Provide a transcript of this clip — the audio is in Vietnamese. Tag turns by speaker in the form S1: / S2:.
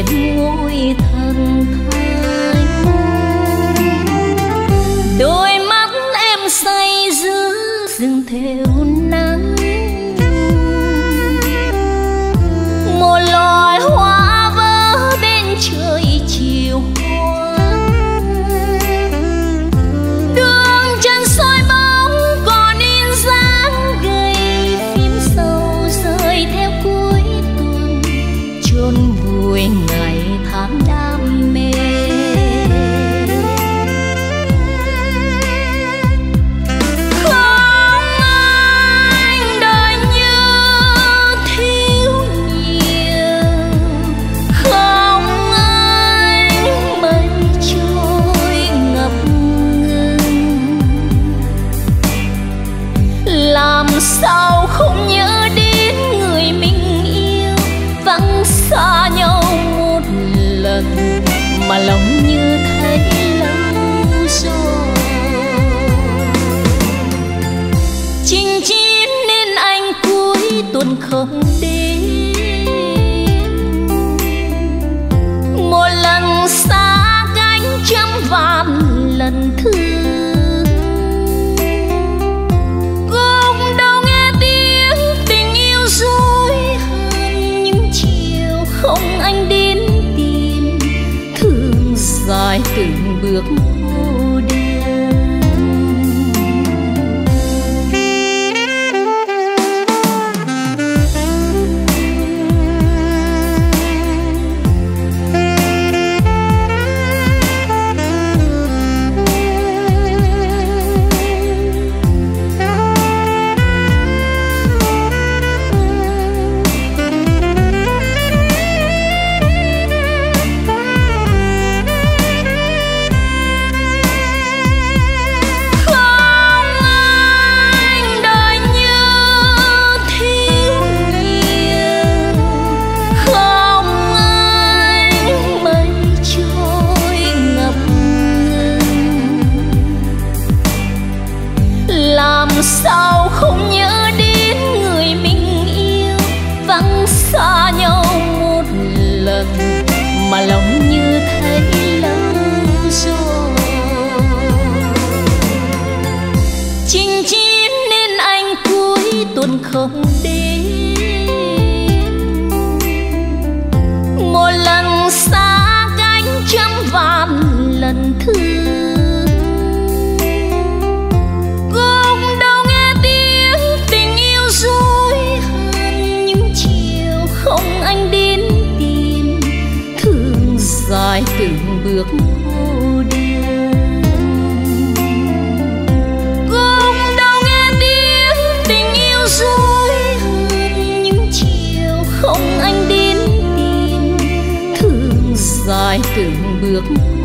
S1: bên ngôi thần thánh. Đôi mắt em say giữa rừng theo nắng, một loài hoa vỡ bên trời chiều hoa. Đường chân soi bóng còn in dáng gầy, phím sâu rơi theo cuối tuần, chôn vùi ngày tháng đam mê. Sao không nhớ đến người mình yêu, vắng xa nhau một lần mà lòng như thấy lâu rồi. Chinh chiến nên anh cuối tuần không đến, một lần xa cách trăm vạn lần thương. Không anh đến tìm, thương dài từng bước cô đơn. Sao không nhớ đến người mình yêu, vắng xa nhau một lần mà lòng như thấy lâu rồi. Chinh chiến nên anh cuối tuần không đến, một lần xa cách trăm vạn lần thương. Không anh đến tìm, thương dài từng bước cô đơn. Cũng đâu nghe tiếng tình yêu dối hơn những chiều không anh đến tìm, thương dài từng bước.